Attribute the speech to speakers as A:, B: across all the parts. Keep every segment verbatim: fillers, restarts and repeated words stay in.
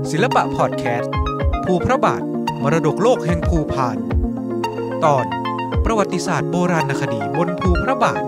A: ศิลปะพอดแคสต์ภูพระบาทมรดกโลกแห่งภูพานตอนประวัติศาสตร์โบราณคดีบนภูพระบาท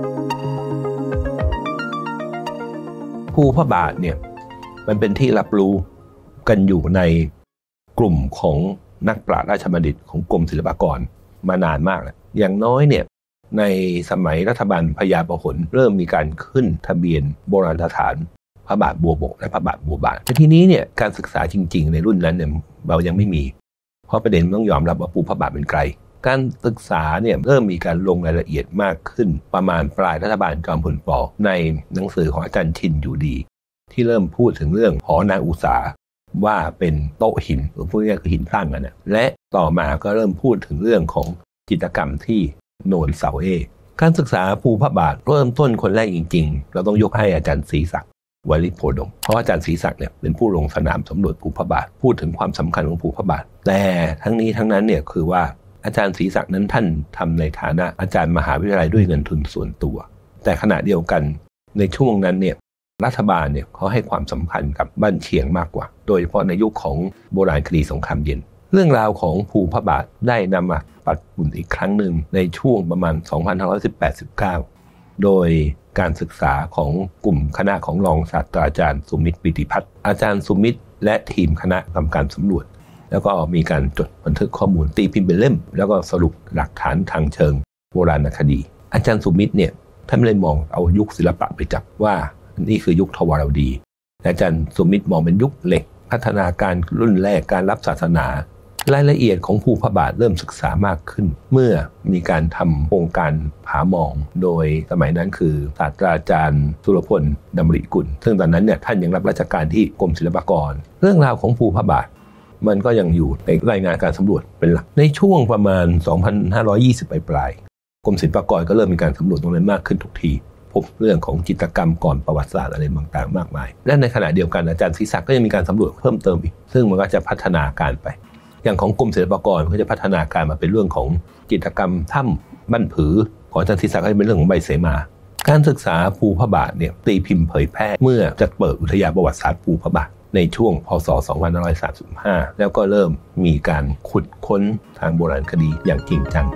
B: ภูพระบาทเนี่ยมันเป็นที่รับรู้กันอยู่ในกลุ่มของนักปราชญ์ราชบัณฑิตของกรมศิลปากรมานานมากแล้วอย่างน้อยเนี่ยในสมัยรัฐบาลพญาประหลเริ่มมีการขึ้นทะเบียนโบราณสถานพระบาทบัวบกและพระบาทบัวบานแต่ทีนี้เนี่ยการศึกษาจริงๆในรุ่นนั้นเนี่ยเรายังไม่มีเพราะประเด็นต้องยอมรับว่าภูพระบาทเป็นไกลการศึกษาเนี่ยเริ่มมีการลงรายละเอียดมากขึ้นประมาณปลายรัฐบาลจอมพลป.ในหนังสือของอาจารย์ชินอยู่ดีที่เริ่มพูดถึงเรื่องหอนางอุษาว่าเป็นโต๊ะหินหรือพวกนี้คือหินตั้งกันนะและต่อมาก็เริ่มพูดถึงเรื่องของจิตรกรรมที่โนนเสาเอการศึกษาภูพระบาทเริ่มต้นคนแรกจริงๆเราต้องยกให้อาจารย์ศรีศักดิ์วลิตโพดมเพราะอาจารย์ศรีศักดิ์เนี่ยเป็นผู้ลงสนามสำรวจภูพระบาทพูดถึงความสำคัญของภูพระบาทแต่ทั้งนี้ทั้งนั้นเนี่ยคือว่าอาจารย์ศรีศักดิ์นั้นท่านทำในฐานะอาจารย์มหาวิทยาลัยด้วยเงินทุนส่วนตัวแต่ขณะเดียวกันในช่วงนั้นเนี่ยรัฐบาลเนี่ยเขาให้ความสำคัญกับบ้านเชียงมากกว่าโดยเฉพาะในยุคของโบราณคดีสงครามเย็นเรื่องราวของภูพระบาทได้นำมาปัดฝุ่นอีกครั้งหนึ่งในช่วงประมาณ สองพันห้าร้อยสิบแปด สิบเก้า โดยการศึกษาของกลุ่มคณะของรองศาสตราจารย์สุมิตรปิติพัฒน์อาจารย์สุมิตรและทีมคณะทำการสำรวจแล้วก็มีการจดบันทึกข้อมูลตีพิมพ์เป็นเล่มแล้วก็สรุปหลักฐานทางเชิงโบราณคดีอาจารย์สุมิตรเนี่ยท่านไม่ได้มองเอายุคศิลปะไปจับว่านี่คือยุคทวารวดีอาจารย์สุมิตรมองเป็นยุคเหล็กพัฒนาการรุ่นแรกการรับศาสนารายละเอียดของภูพระบาทเริ่มศึกษามากขึ้นเมื่อมีการทำโครงการผาหมองโดยสมัยนั้นคือศาสตราจารย์สุรพลดำริกุลซึ่งตอนนั้นเนี่ยท่านยังรับราชการที่กรมศิลปากรเรื่องราวของภูพระบาทมันก็ยังอยู่ในรายงานการสำรวจเป็นหลักในช่วงประมาณ สองพันห้าร้อยยี่สิบ ปลายๆกรมศิลปากรก็เริ่มมีการสำรวจตรงนั้นมากขึ้นทุกทีพบเรื่องของจิตรกรรมก่อนประวัติศาสตร์อะไรต่างๆมากมายและในขณะเดียวกันอาจารย์ศรีศักดิ์ก็ยังมีการสำรวจเพิ่มเติมอีกซึ่งมันก็จะพัฒนาการไปอย่างของกรมศิลปากรก็จะพัฒนาการมาเป็นเรื่องของจิตรกรรมถ้ำบั้นผือของอาจารย์ศรีศักดิ์ก็จะเป็นเรื่องของใบเสมาการศึกษาภูพระบาทเนี่ยตีพิมพ์เผยแพร่เมื่อจัดเปิดอุทยานประวัติศาสตร์ภูพระบาทในช่วงพ.ศ. สองพันห้าร้อยสามสิบห้าแล้วก็เริ่มมีการขุดค้นทางโบราณคดีอย่างจริงจัง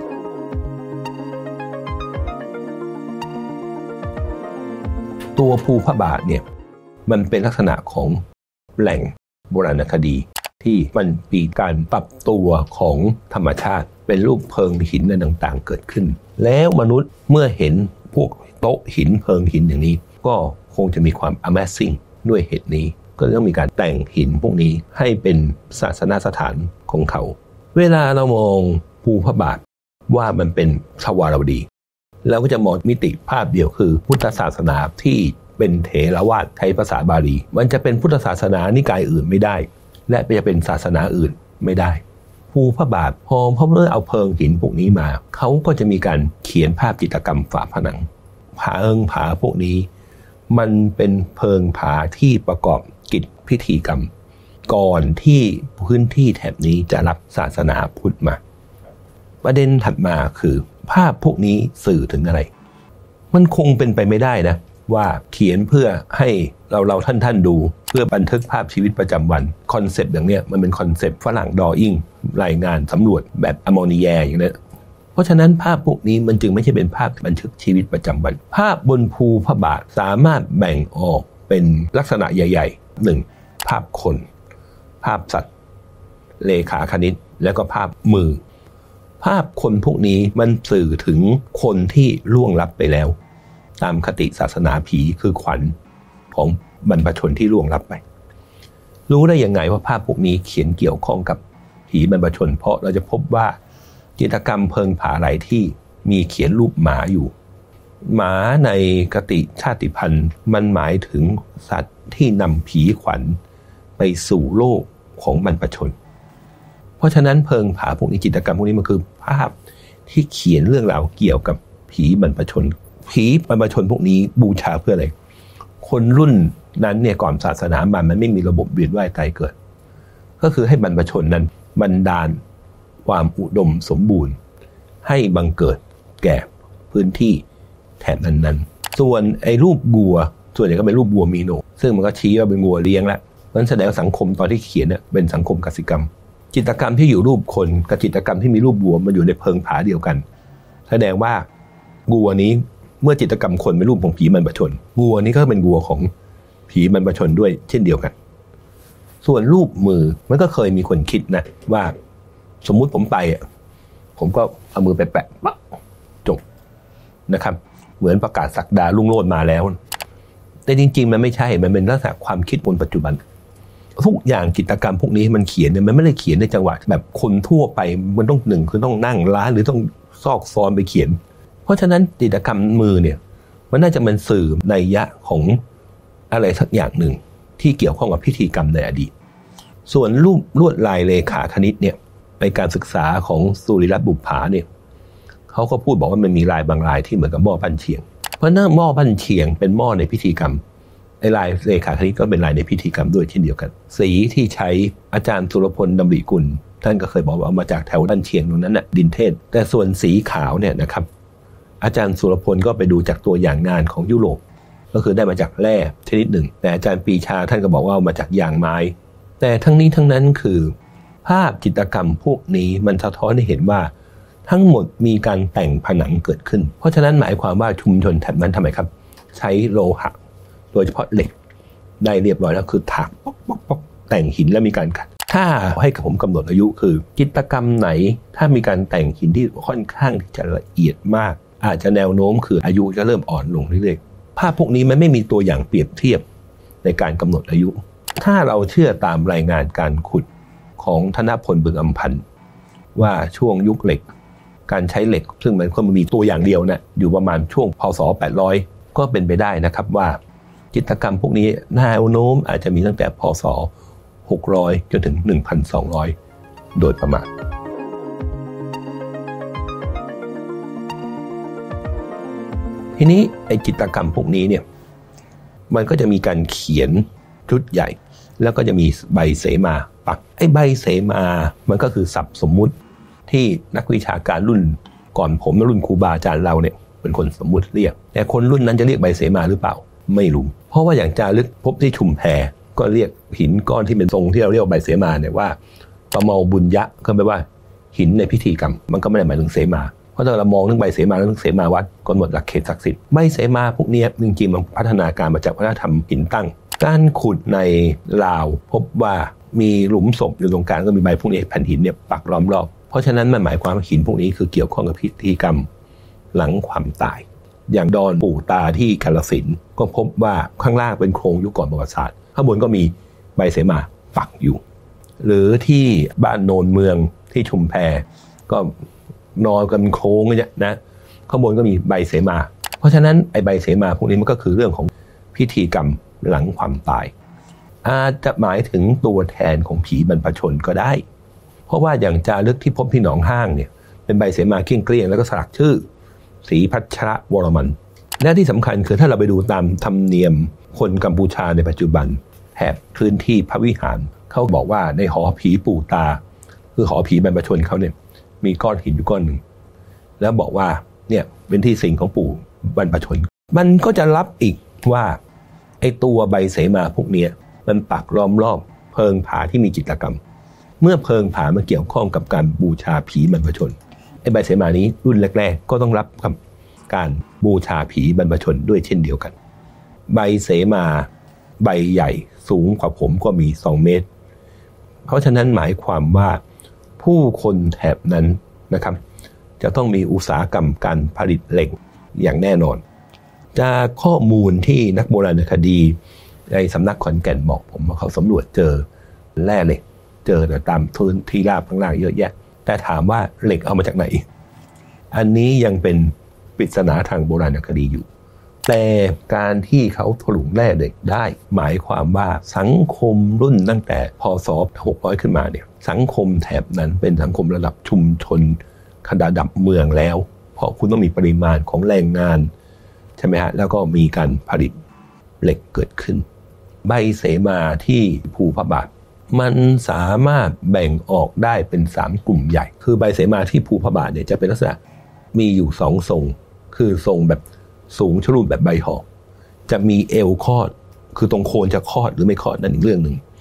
B: ตัวภูพระบาทเนี่ยมันเป็นลักษณะของแหล่งโบราณคดีที่มันมีการปรับตัวของธรรมชาติเป็นรูปเพิงหินอะไรต่างๆเกิดขึ้นแล้วมนุษย์เมื่อเห็นพวกโต๊ะหินเพิงหินอย่างนี้ก็คงจะมีความ Amazing ด้วยเหตุนี้ก็ต้องมีการแต่งหินพวกนี้ให้เป็นศาสนสถานของเขาเวลาเรามองภูพระบาทว่ามันเป็นทวารวดีเราก็จะมองมิติภาพเดียวคือพุทธศาสนาที่เป็นเถรวาทใช้ภาษาบาลีมันจะเป็นพุทธศาสนานิกายอื่นไม่ได้และจะเป็นศาสนาอื่นไม่ได้ภูพระบาทพอเขาเมื่อเอาเพิงหินพวกนี้มาเขาก็จะมีการเขียนภาพจิตรกรรมฝาผนังผาเอิงผาพวกนี้มันเป็นเพิงผาที่ประกอบกิจพิธีกรรมก่อนที่พื้นที่แถบนี้จะรับศาสนาพุทธมาประเด็นถัดมาคือภาพพวกนี้สื่อถึงอะไรมันคงเป็นไปไม่ได้นะว่าเขียนเพื่อให้เราเราท่านท่านดูเพื่อบันทึกภาพชีวิตประจำวันคอนเซปต์อย่างเนี้ยมันเป็นคอนเซปต์ฝรั่งดออิ่งรายงานสำรวจแบบอมอนีแยอย่างนี้เพราะฉะนั้นภาพพวกนี้มันจึงไม่ใช่เป็นภาพบันทึกชีวิตประจำวันภาพบนภูพระบาทสามารถแบ่งออกเป็นลักษณะใหญ่ๆหนึ่งภาพคนภาพสัตว์เลขาคณิตแล้วก็ภาพมือภาพคนพวกนี้มันสื่อถึงคนที่ล่วงลับไปแล้วตามคติศาสนาผีคือขวัญของบรรพชนที่ล่วงลับไปรู้ได้ยังไงว่าภาพพวกนี้เขียนเกี่ยวข้องกับผีบรรพชนเพราะเราจะพบว่าจิตรกรรมเพิงผาหลายที่มีเขียนรูปหมาอยู่หมาในคติชาติพันธุ์มันหมายถึงสัตว์ที่นำผีขวัญไปสู่โลกของบรรพชนเพราะฉะนั้นเพิงผาพวกนี้จิตรกรรมพวกนี้มันคือภาพที่เขียนเรื่องราวเกี่ยวกับผีบรรพชนผีบรรพชนพวกนี้บูชาเพื่ออะไรคนรุ่นนั้นเนี่ยก่อนศาสนามันมันไม่มีระบบเวียนว่ายตายเกิดก็คือให้บรรพชนนั้นบันดาลความอุดมสมบูรณ์ให้บังเกิดแก่พื้นที่แถบนั้นๆส่วนไอ้รูปวัวส่วนใหญ่ก็เป็นรูปวัวมีโหนกซึ่งมันก็ชี้ว่าเป็นวัวเลี้ยงแล้ว เพมันแสดงสังคมตอนที่เขียนเนี่ยเป็นสังคมกสิกรรมจิตรกรรมที่อยู่รูปคนกับจิตรกรรมที่มีรูปวัวมันอยู่ในเพิงผาเดียวกันแสดงว่าวัวนี้เมื่อจิตรกรรมคนเป็นรูปของผีบรรพชนวัวนี้ก็เป็นวัวของผีบรรพชนด้วยเช่นเดียวกันส่วนรูปมือมันก็เคยมีคนคิดนะว่าสมมุติผมไปอ่ะผมก็เอามือไปแปะปั๊บจบนะครับเหมือนประกาศศักดาลุ่งโรจน์มาแล้วแต่จริงๆมันไม่ใช่มันเป็นลักษณะความคิดบนปัจจุบันทุกอย่างจิตรกรรมพวกนี้มันเขียนเนี่ยมันไม่ได้เขียนในจังหวะแบบคนทั่วไปมันต้องหนึ่งคือต้องนั่งร้านหรือต้องซอกซอนไปเขียนเพราะฉะนั้นจิตรกรรมมือเนี่ยมันน่าจะเป็นสื่อนัยยะของอะไรสักอย่างหนึ่งที่เกี่ยวข้องกับพิธีกรรมในอดีตส่วนรูปลวดลายเลขาคณิตเนี่ยในการศึกษาของสุริรัตน์บุปผาเนี่ยเขาก็พูดบอกว่ามันมีลายบางลายที่เหมือนกับหม้อปั้นเชียงเพราะนั่นหม้อปั้นเชียงเป็นหม้อในพิธีกรรมไอ้ลายเลขาคณิตก็เป็นลายในพิธีกรรมด้วยเช่นเดียวกันสีที่ใช้อาจารย์สุรพลดำริกุลท่านก็เคยบอกว่าเอามาจากแถวปั้นเชียงตรงนั้นน่ะดินเทศแต่ส่วนสีขาวเนี่ยนะครับอาจารย์สุรพลก็ไปดูจากตัวอย่างงานของยุโรปก็คือได้มาจากแร่ชนิดหนึ่งแต่อาจารย์ปรีชาท่านก็บอกว่าเอามาจากยางไม้แต่ทั้งนี้ทั้งนั้นคือภาพจิตรกรรมพวกนี้มันสะท้อนให้เห็นว่าทั้งหมดมีการแต่งผนังเกิดขึ้นเพราะฉะนั้นหมายความว่าชุมชนแถบนั้นทำไมครับใช้โลหะโดยเฉพาะเหล็กได้เรียบร้อยแล้วคือถากป๊อกป๊อกป๊อกแต่งหินแล้วมีการขัดถ้าให้ผมกำหนดอายุคือจิตรกรรมไหนถ้ามีการแต่งหินที่ค่อนข้างที่จะละเอียดมากอาจจะแนวโน้มคืออายุจะเริ่มอ่อนลงเรื่อยๆภาพพวกนี้มันไม่มีตัวอย่างเปรียบเทียบในการกำหนดอายุถ้าเราเชื่อตามรายงานการขุดของธนพลบึงอำพันธ์ว่าช่วงยุคเหล็กการใช้เหล็กซึ่งมันก็มีตัวอย่างเดียวนะอยู่ประมาณช่วงพ.ศ. แปดร้อยก็เป็นไปได้นะครับว่าจิตรกรรมพวกนี้แนวโน้มอาจจะมีตั้งแต่พ.ศ. หกร้อยจนถึง หนึ่งพันสองร้อย โดยประมาณทีนี้ไอ้จิตรกรรมพวกนี้เนี่ยมันก็จะมีการเขียนชุดใหญ่แล้วก็จะมีใบเสมาปักไอ้ใบเสมามันก็คือศัพท์สมมุติที่นักวิชาการรุ่นก่อนผมและรุ่นครูบาอาจารย์เราเนี่ยเป็นคนสมมุติเรียกแต่คนรุ่นนั้นจะเรียกใบเสมาหรือเปล่าไม่รู้เพราะว่าอย่างจารึกพบที่ชุมแพก็เรียกหินก้อนที่เป็นทรงที่เราเรียกว่าใบเสมาเนี่ยว่าประเมาบุญยะก็แปลว่าหินในพิธีกรรมมันก็ไม่ได้หมายถึงเสมาเพราะถ้าเรามองเรื่องใบเสมาเรื่องเสมาวัดกำหนดหลักเขตศักดิ์สิทธิ์ใบเสมาพวกนี้จริงๆมันพัฒนาการมาจากวัฒนธรรมหินตั้งการขุดในลาวพบว่ามีหลุมศพอยู่ตรงกลางก็มีใบพวกนี้แผ่นหินเนี่ยปักล้อมรอบเพราะฉะนั้นมันหมายความว่าหินพวกนี้คือเกี่ยวข้องกับพิธีกรรมหลังความตายอย่างดอนปู่ตาที่กาฬสินธุ์ก็พบว่าข้างล่างเป็นโครงยุคก่อนประวัติศาสตร์ข้างบนก็มีใบเสมาปักอยู่หรือที่บ้านโนนเมืองที่ชุมแพก็นอนกันโค้งเนี่ยนะข้างบนก็มีใบเสมาเพราะฉะนั้นไอ้ใบเสมาพวกนี้มันก็คือเรื่องของพิธีกรรมหลังความตายอาจจะหมายถึงตัวแทนของผีบรรพชนก็ได้เพราะว่าอย่างจารึกที่พบที่หนองห้างเนี่ยเป็นใบเสมาเกลี้ยงๆแล้วก็สลักชื่อศรีพัชรวรมันและที่สำคัญคือถ้าเราไปดูตามธรรมเนียมคนกัมพูชาในปัจจุบันแถบพื้นที่พระวิหารเขาบอกว่าในหอผีปู่ตาคือหอผีบรรพชนเขาเนี่ยมีก้อนหินอยู่ก้อนหนึ่งแล้วบอกว่าเนี่ยเป็นที่สิงของปู่บรรพชนมันก็จะรับอีกว่าไอ้ตัวใบเสมาพวกนี้มันปักล้อมรอบเพิงผาที่มีจิตรกรรมเมื่อเพิงผามันเกี่ยวข้องกับการบูชาผีบรรพชนไอ้ใบเสมานี้รุ่นแรกๆก็ต้องรับกับการบูชาผีบรรพชนด้วยเช่นเดียวกันใบเสมาใบใหญ่สูงกว่าผมก็มีสองเมตรเพราะฉะนั้นหมายความว่าผู้คนแถบนั้นนะครับจะต้องมีอุตสาหกรรมการผลิตเหล็กอย่างแน่นอนจากข้อมูลที่นักโบราณคดีในสำนักขอนแก่นบอกผมว่าเขาสำรวจเจอแร่เหล็กเจอแต่ตามพื้นที่ราบข้างล่างเยอะแยะแต่ถามว่าเหล็กเอามาจากไหนอันนี้ยังเป็นปริศนาทางโบราณคดีอยู่แต่การที่เขาถลุงแร่เหล็กได้หมายความว่าสังคมรุ่นตั้งแต่พ.ศ. หกร้อยขึ้นมาเนี่ยสังคมแถบนั้นเป็นสังคมระดับชุมชนขนาดระดับเมืองแล้วเพราะคุณต้องมีปริมาณของแรงงานใช่ไหมฮะแล้วก็มีการผลิตเหล็กเกิดขึ้นใบเสมาที่ภูพระบาทมันสามารถแบ่งออกได้เป็นสามกลุ่มใหญ่คือใบเสมาที่ภูพระบาทเนี่ยจะเป็นลักษณะมีอยู่สองทรงคือทรงแบบสูงชรูปแบบใบหอกจะมีเอวคอดคือตรงโคนจะคอดหรือไม่คอดนั่นอีกเรื่องหนึ่ง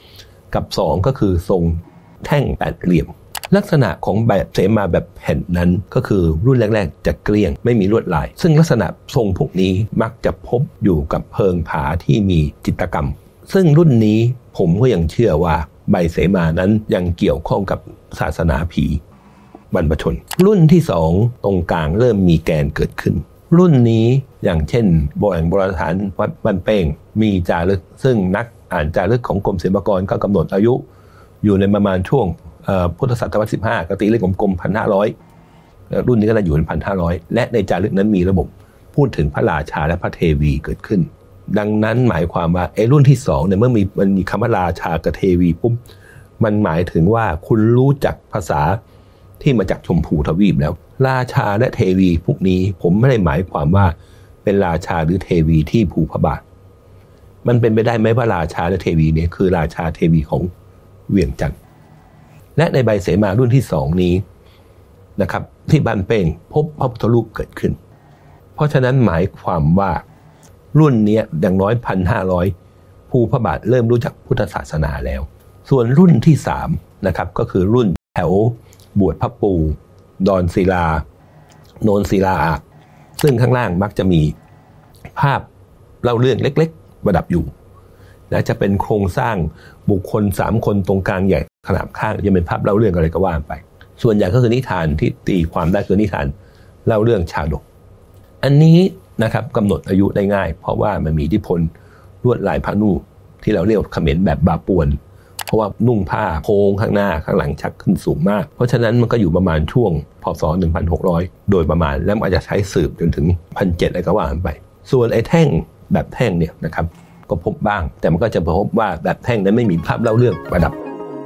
B: กับสองก็คือทรงแท่งแปดเหลี่ยมลักษณะของแบบเสมาแบบแผ่นนั้นก็คือรุ่นแรกๆจะเกลี้ยงไม่มีลวดลายซึ่งลักษณะทรงพวกนี้มักจะพบอยู่กับเพิงผาที่มีจิตรกรรมซึ่งรุ่นนี้ผมก็ยังเชื่อว่าใบเสมานั้นยังเกี่ยวข้องกับศาสนาผีบรรพชนรุ่นที่สองตรงกลางเริ่มมีแกนเกิดขึ้นรุ่นนี้อย่างเช่นโบราณโบราณสถานวัดบ้านเป้งมีจารึกซึ่งนักอ่านจารึกของกรมศิลปากรก็กำหนดอายุอยู่ในประมาณช่วงพุทธศตวรรษที่สิบห้ากตีเลขกลมๆ หนึ่งพันห้าร้อย รุ่นนี้ก็จะอยู่ใน หนึ่งพันห้าร้อย และในจารึกนั้นมีระบบพูดถึงพระราชาและพระเทวีเกิดขึ้นดังนั้นหมายความว่าไอ้รุ่นที่สองเนี่ยเมื่อมีมันมีคำว่าราชากับเทวีปุ๊บมันหมายถึงว่าคุณรู้จักภาษาที่มาจากชมพูทวีปแล้วราชาและเทวีพวกนี้ผมไม่ได้หมายความว่าเป็นราชาหรือเทวีที่ภูพระบาทมันเป็นไปได้ไหมว่าราชาและเทวีเนี่ยคือราชาเทวีของเวียงจันทร์และในใบเสมารุ่นที่สองนี้นะครับที่บ้านเป้งพบพระพุทธรูปเกิดขึ้นเพราะฉะนั้นหมายความว่ารุ่นนี้อย่างน้อย หนึ่งพันห้าร้อย ภูพระบาทเริ่มรู้จักพุทธศาสนาแล้วส่วนรุ่นที่สามนะครับก็คือรุ่นแถวบวชพระปูดอนศิลาโนนศิลาอาบซึ่งข้างล่างมักจะมีภาพเล่าเรื่องเล็กๆประดับอยู่และจะเป็นโครงสร้างบุคคลสามคนตรงกลางใหญ่ขนาบข้างจะเป็นภาพเล่าเรื่องอะไรก็ว่าไปส่วนใหญ่ก็คือนิทานที่ตีความได้คือนิทานเล่าเรื่องชาดกอันนี้นะครับกำหนดอายุได้ง่ายเพราะว่ามันมีอิทธิพลลวดลายผ้านุ่งที่เราเรียกเขมรแบบบาปวนเพราะว่านุ่งผ้าโค้งข้างหน้าข้างหลังชักขึ้นสูงมากเพราะฉะนั้นมันก็อยู่ประมาณช่วงพ.ศ. หนึ่งพันหกร้อยโดยประมาณแล้วมันอาจจะใช้สืบจนถึง หนึ่งพันเจ็ดร้อย อะไรก็ว่ากันไปส่วนไอ้แท่งแบบแท่งเนี่ยนะครับก็พบบ้างแต่มันก็จะพบว่าแบบแท่งนั้นไม่มีภาพเล่าเรื่องประดับ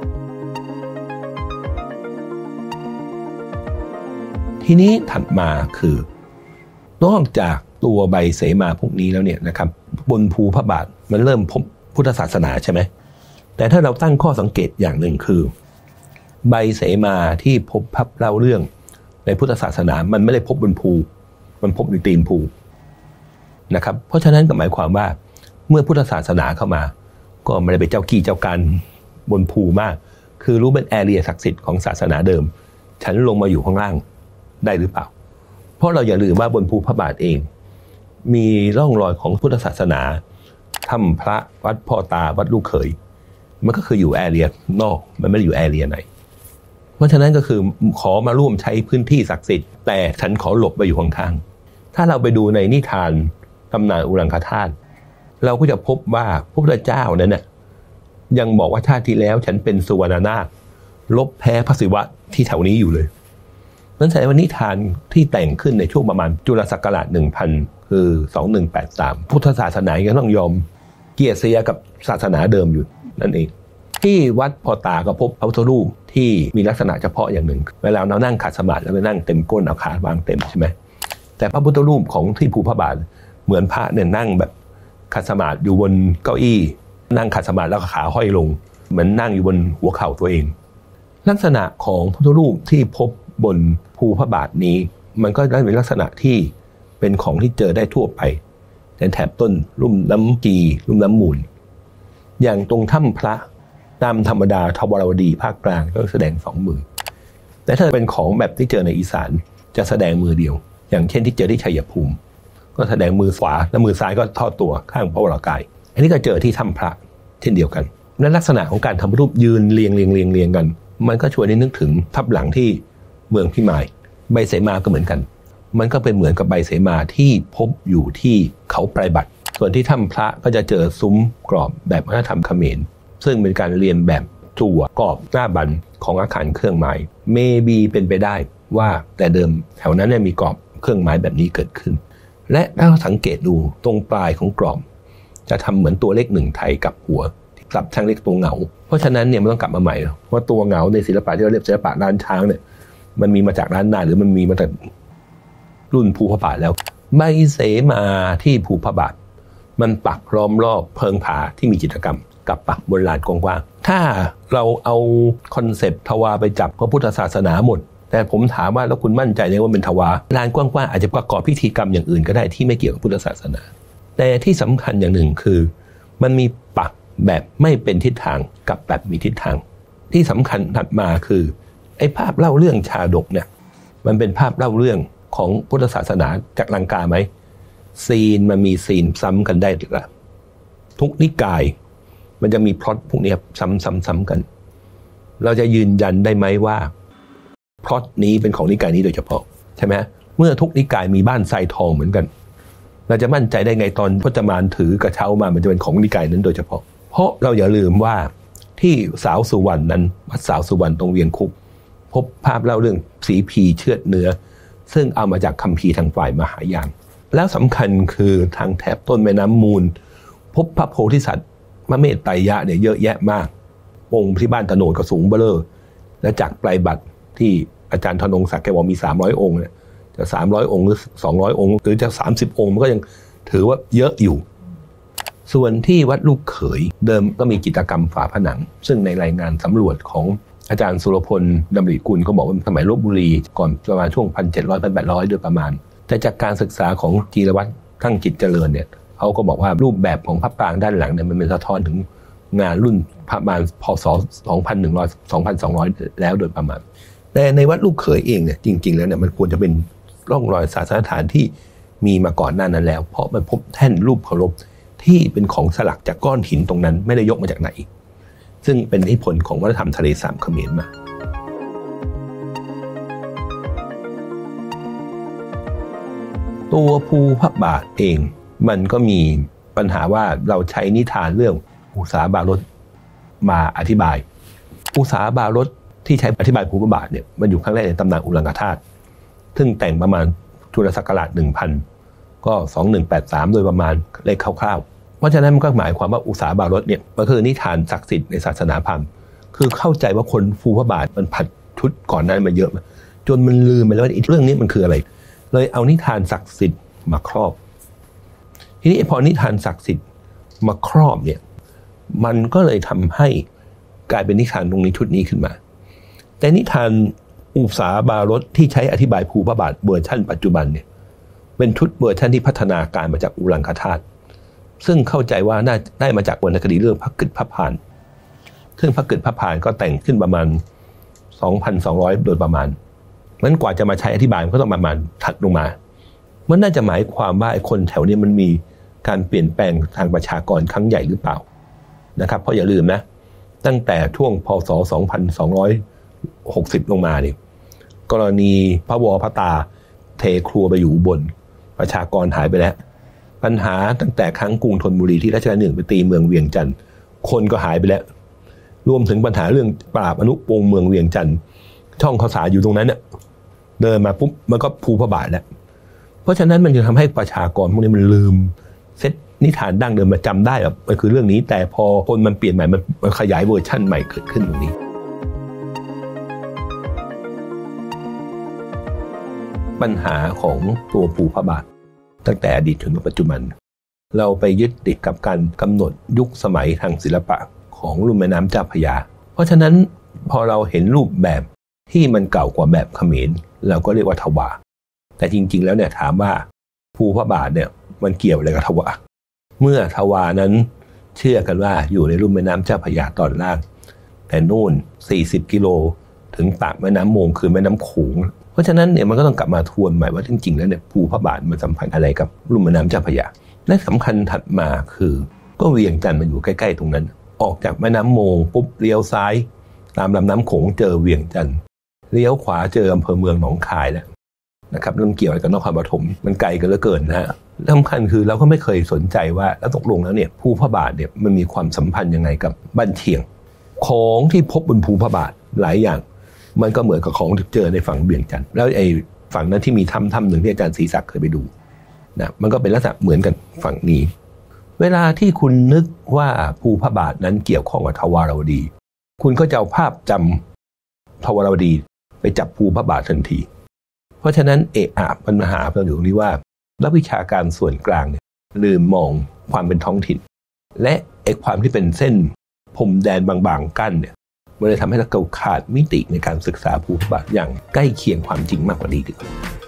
B: ทีนี้ถัดมาคือนอกจากตัวใบเสมาพวกนี้แล้วเนี่ยนะครับบนภูพระบาทมันเริ่มพบพุทธศาสนาใช่ไหมแต่ถ้าเราตั้งข้อสังเกตอย่างหนึ่งคือใบเสมาที่พบภาพเล่าเรื่องในพุทธศาสนามันไม่ได้พบบนภูมันพบในตีนภูนะครับเพราะฉะนั้นก็หมายความว่าเมื่อพุทธศาสนาเข้ามาก็ไม่ได้ไปเจ้ากี้เจ้าการบนภูมากคือรู้เป็นแอเรียศักดิ์สิทธิ์ของศาสนาเดิมฉันลงมาอยู่ข้างล่างได้หรือเปล่าเพราะเราอย่าลืมว่าบนภูพระบาทเองมีร่องรอยของพุทธศาสนาถ้ำพระวัดพ่อตาวัดลูกเขยมันก็คืออยู่แอเรียนอกมันไม่ได้อยู่แอเรียไหนเพราะฉะนั้นก็คือขอมาร่วมใช้พื้นที่ศักดิ์สิทธิ์แต่ฉันขอหลบไปอยู่ข้างๆถ้าเราไปดูในนิทานตำนานอุรังคธาตุเราก็จะพบว่าพระพุทธเจ้านั้นน่ะยังบอกว่าชาติที่แล้วฉันเป็นสุวรรณนาคลบแพ้พระศิวะที่แถวนี้อยู่เลยนั่นแสดงว่านิทานที่แต่งขึ้นในช่วงประมาณจุลศักราชหนึ่งพันคือสองพันหนึ่งร้อยแปดสิบสามพุทธศาสนายังต้องยอมเกียรติเสียกับศาสนาเดิมอยู่นั่นเองที่วัดพอตาก็พบพระพุทธรูปที่มีลักษณะเฉพาะอย่างหนึ่งเวลาเรานั่งขัดสมาธิแล้วไปนั่งเต็มก้นเอาขาวางเต็มใช่ไหมแต่พระพุทธรูปของที่ภูพระบาทเหมือนพระเนี่ยนั่งแบบขัดสมาธิอยู่บนเก้าอี้นั่งขัดสมาธิแล้วก็ขาห้อยลงเหมือนนั่งอยู่บนหัวเข่าตัวเองลักษณะของพระพุทธรูปที่พบบนภูพระบาทนี้มันก็ได้เป็นลักษณะที่เป็นของที่เจอได้ทั่วไปในแถบต้นลุ่มน้ำจีลุ่มน้ำมูลอย่างตรงถ้ำพระตามธรรมดาทวารวดีภาคกลางก็แสดงสองมือแต่ถ้าเป็นของแบบที่เจอในอีสานจะแสดงมือเดียวอย่างเช่นที่เจอที่ชัยภูมิก็แสดงมือขวาและมือซ้ายก็ทอดตัวข้างพระวรากายอันนี้ก็เจอที่ถ้ำพระเช่นเดียวกันและลักษณะของการทำรูปยืนเรียงเรียงเรียงเรียงกันมันก็ชวนให้นึกถึงทับหลังที่เมืองพิมายใบเสมาก็เหมือนกันมันก็เป็นเหมือนกับใบเสมาที่พบอยู่ที่เขาไพรบัตรส่วนที่ถ้ำพระก็จะเจอซุ้มกรอบแบบวัฒนธรรมเขมรซึ่งเป็นการเรียนแบบจั่วกรอบหน้าบันของอาคารเครื่องไม้เมบีเป็นไปได้ว่าแต่เดิมแถวนั้นเนี่ยมีกรอบเครื่องไม้แบบนี้เกิดขึ้นและถ้าเราสังเกตดูตรงปลายของกรอบจะทำเหมือนตัวเลขหนึ่งไทยกับหัวกลับทางเลขตัวเหงาเพราะฉะนั้นเนี่ยมันต้องกลับมาใหม่ว่าตัวเหงาในศิลปะที่เราเรียกศิลปะล้านช้างเนี่ยมันมีมาจากล้านนาหรือมันมีมาจากรุ่นภูพระบาทแล้วใบเสมาที่ภูพระบาทมันปักล้อมรอบเพิงผาที่มีจิตรกรรมกับปักบนลานกว้างๆถ้าเราเอาคอนเซปต์ทวารไปจับพระพุทธศาสนาหมดแต่ผมถามว่าแล้วคุณมั่นใจเลยว่าเป็นทวารลานกว้างๆอาจจะประกอบพิธีกรรมอย่างอื่นก็ได้ที่ไม่เกี่ยวกับพุทธศาสนาแต่ที่สำคัญอย่างหนึ่งคือมันมีปักแบบไม่เป็นทิศทางกับแบบมีทิศทางที่สำคัญถัดมาคือไอ้ภาพเล่าเรื่องชาดกเนี่ยมันเป็นภาพเล่าเรื่องของพุทธศาสนาจากลังกาไหมซีนมันมีซีนซ้ำกันได้หรือเปล่าทุกนิกายมันจะมีพล็อตพวกนี้ซ้ำๆๆกันเราจะยืนยันได้ไหมว่าพล็อตนี้เป็นของนิกายนี้โดยเฉพาะใช่ไหมเมื่อทุกนิกายมีบ้านทรายทองเหมือนกันเราจะมั่นใจได้ไงตอนพจมานถือกระเช้ามามันจะเป็นของนิกายนั้นโดยเฉพาะเพราะเราอย่าลืมว่าที่สาวสุวรรณนั้นวัดสาวสุวรรณตรงเวียงคุกพบภาพเล่าเรื่องสีพีเชือดเนื้อซึ่งเอามาจากคัมภีร์ทางฝ่ายมหายานแล้วสำคัญคือทางแถบต้นแม่น้ำมูลพบพระโพธิสัตว์มะเมตไตรยะเนี่ยเยอะแยะมากองค์ที่บ้านตะโนดก็สูงเบ้อเร่อและจากปลายบัตรที่อาจารย์ธนงศักดิ์แกบอกมีสามร้อยองค์เนี่ยจะสามร้อยองค์หรือสองร้อยองค์หรือจะสามสิบองค์มันก็ยังถือว่าเยอะอยู่ส่วนที่วัดลูกเขยเดิมก็มีจิตรกรรมฝาผนังซึ่งในรายงานสำรวจของอาจารย์สุรพลดำริกุลเขาบอกว่าสมัยลพบุรีก่อนประมาณช่วง หนึ่งพันเจ็ดร้อยถึงพันแปดร้อย โดยประมาณแต่จากการศึกษาของจีรวัตรทั้งจิตเจริญเนี่ยเขาก็บอกว่ารูปแบบของพระปรางด้านหลังเนี่ยมันเป็นสะท้อนถึงงานรุ่นประมาณพ.ศ. สองพันหนึ่งร้อย สองพันสองร้อย แล้วโดยประมาณแต่ในวัดลูกเขยเองเนี่ยจริงๆแล้วเนี่ยมันควรจะเป็นร่องรอยศาสนสถานที่มีมาก่อนหน้านั้นแล้วเพราะมันพบแท่นรูปเคารพที่เป็นของสลักจากก้อนหินตรงนั้นไม่ได้ยกมาจากไหนซึ่งเป็นอิทธิพลของวัฒนธรรมทะเลสาบเขมรมาตัวภูพระบาทเองมันก็มีปัญหาว่าเราใช้นิทานเรื่องอุษาบารสมาอธิบายอุษาบารสที่ใช้อธิบายภูพระบาทเนี่ยมันอยู่ครั้งแรกในตำนานอุลังกธาตุซึ่งแต่งประมาณพุทธศักราช หนึ่งพัน ก็สองพันหนึ่งร้อยแปดสิบสามโดยประมาณเลขคร่าวๆเพราะฉะนั้นมันก็หมายความว่าอุษาบารสเนี่ยมันคือนิทานศักดิ์สิทธิ์ในศาสนาพราหมณ์คือเข้าใจว่าคนภูพระบาทมันผัดชุดก่อนนั้นมาเยอะจนมันลืมไปแล้วว่าเรื่องนี้มันคืออะไรเลยเอานิทานศักดิ์สิทธิ์มาครอบทีนี้พอนิทานศักดิ์สิทธิ์มาครอบเนี่ยมันก็เลยทำให้กลายเป็นนิทานตรงนี้ชุดนี้ขึ้นมาแต่นิทานอุษาบารสที่ใช้อธิบายภูพระบาทเวอร์ชันปัจจุบันเนี่ยเป็นชุดเวอร์ชันที่พัฒนาการมาจากอุลังคธาตุซึ่งเข้าใจว่าน่าได้มาจากวรรณคดีเรื่องพระกฤษพระพานซึ่งพระกฤษพระพานก็แต่งขึ้นประมาณ สองพันสองร้อย โดยประมาณนั้นกว่าจะมาใช้อธิบายมันก็ต้องประมาณถัดลงมามันน่าจะหมายความว่าไอ้คนแถวนี้มันมีการเปลี่ยนแปลงทางประชากรครั้งใหญ่หรือเปล่านะครับเพราะอย่าลืมนะตั้งแต่ช่วงพ.ศ. สองพันสองร้อยหกสิบลงมาเนี่ยกรณีพระวรพระตาเทครัวไปอยู่บนประชากรหายไปแล้วปัญหาตั้งแต่ครั้งกรุงธนบุรีที่รัชกาลที่หนึ่งไปตีเมืองเวียงจันทร์คนก็หายไปแล้วรวมถึงปัญหาเรื่องปราบอนุปงเมืองเวียงจันทร์ช่องข้าวสารอยู่ตรงนั้นเนี่ยเดินมาปุ๊บมันก็ภูพระบาทแล้วเพราะฉะนั้นมันจะทำให้ประชากรพวกนี้มันลืมเซตนิทานดั้งเดิมมาจำได้แบบมันคือเรื่องนี้แต่พอคนมันเปลี่ยนใหม่มันขยายเวอร์ชั่นใหม่เกิดขึ้นตรงนี้ปัญหาของตัวภูพระบาทตั้งแต่อดีตจนถึงปัจจุบันเราไปยึดติดกับการกำหนดยุคสมัยทางศิลปะของลุ่มแม่น้ำเจ้าพระยาเพราะฉะนั้นพอเราเห็นรูปแบบที่มันเก่ากว่าแบบเขมรเราก็เรียกว่าทวาแต่จริงๆแล้วเนี่ยถามว่าภูพระบาทเนี่ยมันเกี่ยวอะไรกับทวาเมื่อทวานั้นเชื่อกันว่าอยู่ในลุ่มแม่น้ำเจ้าพระยาตอนล่างแต่นู่นสี่สิบกิโลถึงปากแม่น้ำโมงคือแม่น้ำโขงเพราะฉะนั้นเนี่ยมันก็ต้องกลับมาทวนใหม่ว่าจริงๆแล้วเนี่ยภูพระบาทมันสัมพันธ์อะไรกับลุ่มแม่น้ำเจ้าพระยาและสำคัญถัดมาคือก็เวียงจันทร์มันอยู่ใกล้ๆตรงนั้นออกจากแม่น้ำโมงปุ๊บเลี้ยวซ้ายตามลำน้ำโขงเจอเวียงจันทร์เลี้ยวขวาเจออำเภอเมืองหนองคายแล้วนะครับเรื่องเกี่ยวกับนครปฐมมันไกลกันเหลือเกินนะฮะสำคัญคือเราก็ไม่เคยสนใจว่าแล้วตกลงแล้วเนี่ยภูพระบาทเนี่ยมันมีความสัมพันธ์ยังไงกับบ้านเชียงของที่พบบนภูพระบาทหลายอย่างมันก็เหมือนกับของที่เจอในฝั่งเวียงจันทร์แล้วไอ้ฝั่งนั้นที่มีถ้ำถ้ำหนึ่งที่อาจารย์ศรีศักดิ์เคยไปดูนะมันก็เป็นลักษณะเหมือนกันฝั่งนี้เวลาที่คุณนึกว่าภูพระบาทนั้นเกี่ยวข้องกับทวารวดีคุณก็จะเอาภาพจำทวารวดีไปจับภูพระบาททันทีเพราะฉะนั้นเอะอะปัญหาเราอยู่ตรงนี้ว่านักวิชาการส่วนกลางเนี่ยลืมมองความเป็นท้องถิ่นและไอ้ความที่เป็นเส้นพรมแดนบางๆกั้นเนี่ยมันเลยทำให้เราขาดมิติในการศึกษาภูพระบาทอย่างใกล้เคียงความจริงมากกว่านี้ดีกว่า